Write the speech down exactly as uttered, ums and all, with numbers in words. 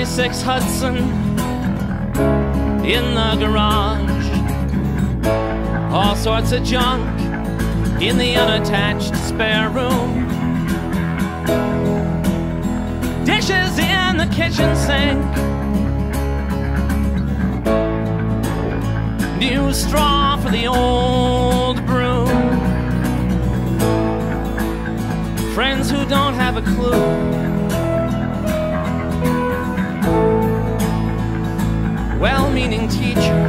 thirty-six Hudson in the garage. All sorts of junk in the unattached spare room. Dishes in the kitchen sink. New straw for the old broom. Friends who don't have a clue. Well-meaning teachers